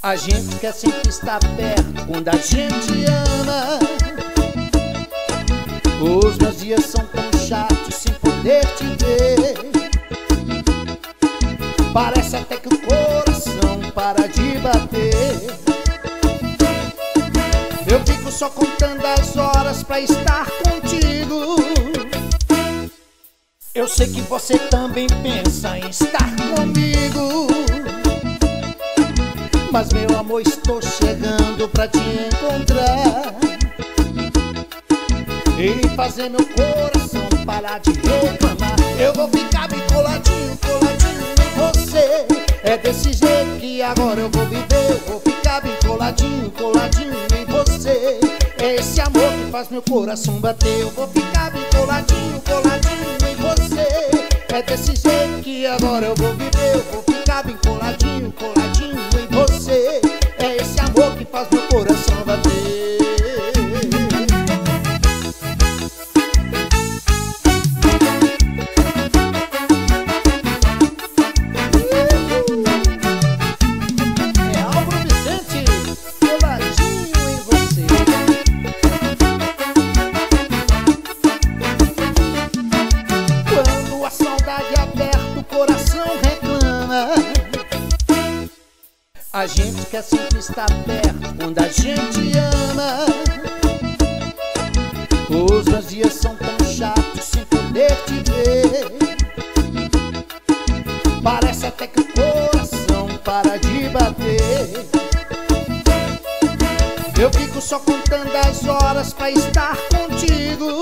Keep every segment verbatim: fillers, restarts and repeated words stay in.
A gente quer sempre estar perto quando a gente ama. Os meus dias são tão chatos sem poder te ver. Parece até que o coração para de bater. Eu fico só contando as horas pra estar contigo. Eu sei que você também pensa em estar comigo, mas meu amor, estou chegando pra te encontrar e fazer meu coração parar de reclamar. Eu vou ficar bem coladinho, coladinho em você. É desse jeito que agora eu vou viver. Eu vou ficar bem coladinho, coladinho em você. É esse amor que faz meu coração bater. Eu vou ficar bem coladinho, coladinho em você. É desse jeito que agora eu vou viver. Eu vou ficar bem coladinho, coladinho em você. É esse amor que faz meu coração bater. A gente quer sempre estar perto quando a gente ama. Os meus dias são tão chatos sem poder te ver. Parece até que o coração para de bater. Eu fico só contando as horas pra estar contigo.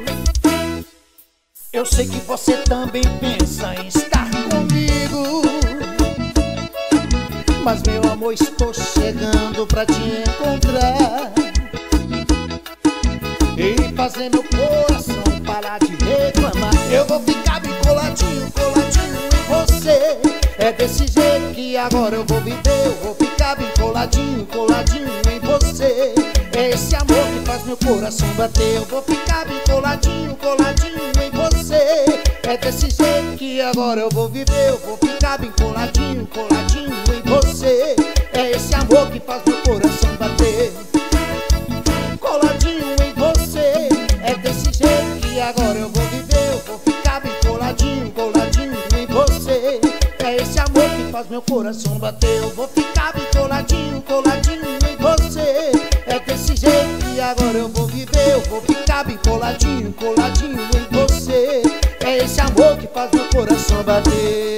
Eu sei que você também pensa em estar comigo, mas meu amor, estou chegando pra te encontrar e fazer meu coração parar de reclamar. Eu vou ficar bem coladinho, coladinho em você. É desse jeito que agora eu vou viver. Eu vou ficar bem coladinho, coladinho em você. É esse amor que faz meu coração bater. Eu vou ficar bem coladinho, coladinho em você. É desse jeito que agora eu vou viver. Eu vou ficar bem coladinho, coladinho em você. É esse amor que faz meu coração bater. Coladinho em você. É desse jeito que agora eu vou viver. Eu vou ficar bem coladinho, coladinho em você. É esse amor que faz meu coração bater. Eu vou ficar bem coladinho, coladinho em você. É desse jeito que agora eu vou viver. Eu vou ficar bem coladinho, coladinho em você. É esse amor que faz meu coração bater.